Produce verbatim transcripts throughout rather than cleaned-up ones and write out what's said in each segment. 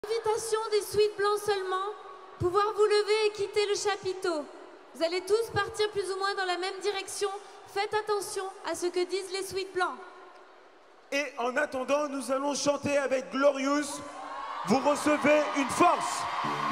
Invitation des Sweet Blancs seulement, pouvoir vous lever et quitter le chapiteau. Vous allez tous partir plus ou moins dans la même direction. Faites attention à ce que disent les Sweet Blancs. Et en attendant, nous allons chanter avec Glorious. Vous recevez une force.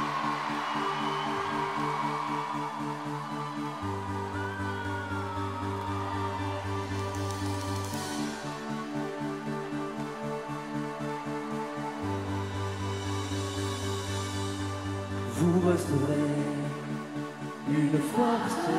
Vous recevrez une force.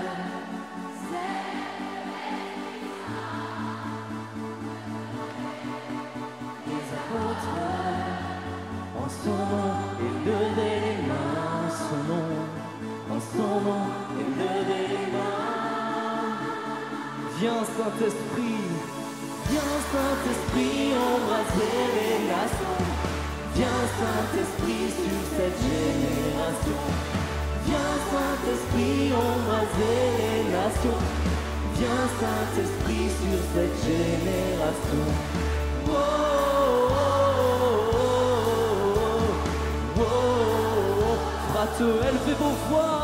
Des apôtres en son nom, élevez les mains en son nom, en son nom, élevez les mains. Viens Saint-Esprit, viens Saint-Esprit, embraser les nations. Viens Saint-Esprit sur cette génération. Viens Saint-Esprit embraser les nations. Viens Saint-Esprit sur cette génération. Oh, oh, oh, oh, oh. Frate, élevez vos voix.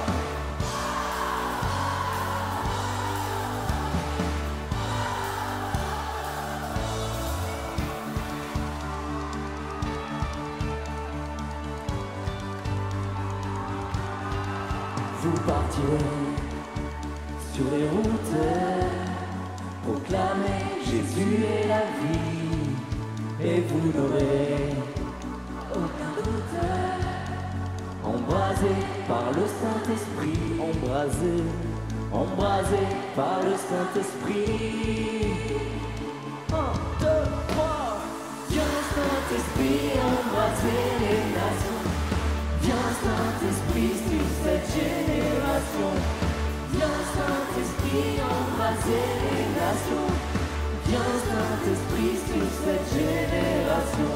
Vous partirez sur les routes, proclamez Jésus est la vie, et vous n'aurez aucun doute. Embrasé par le Saint-Esprit, embrasé, embrasé par le Saint-Esprit. Un, deux, trois. Viens Saint-Esprit, embrasser les nations. Viens Saint-Esprit sur cette génération. Viens Saint-Esprit embraser les nations. Viens Saint-Esprit sur cette génération.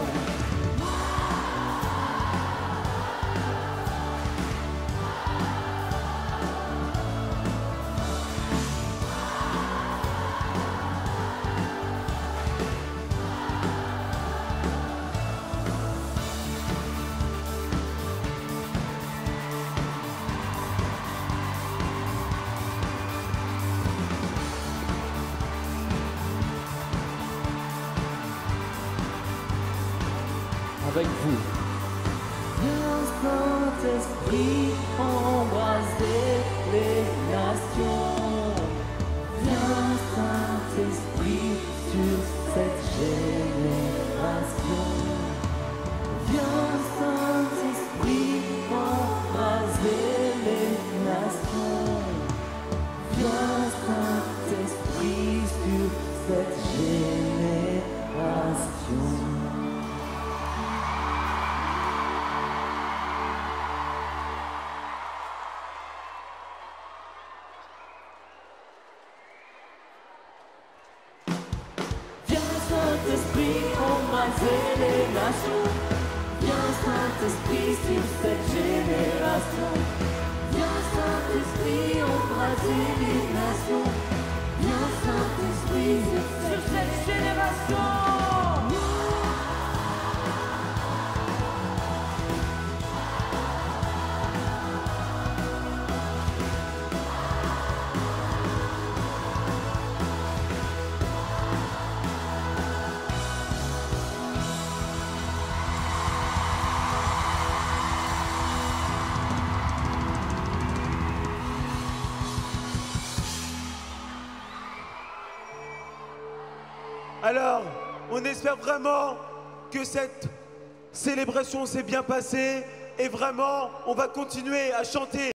Avec vous. Viens Saint-Esprit embraser les nations. Viens Saint-Esprit sur cette génération. Viens Saint-Esprit embraser les nations. Viens Saint-Esprit sur cette génération. Saint-Esprit, embraser les nations. Viens Saint-Esprit sur cette génération. Viens Saint-Esprit, embraser les nations. Viens Saint-Esprit sur cette génération. Alors, on espère vraiment que cette célébration s'est bien passée et vraiment, on va continuer à chanter.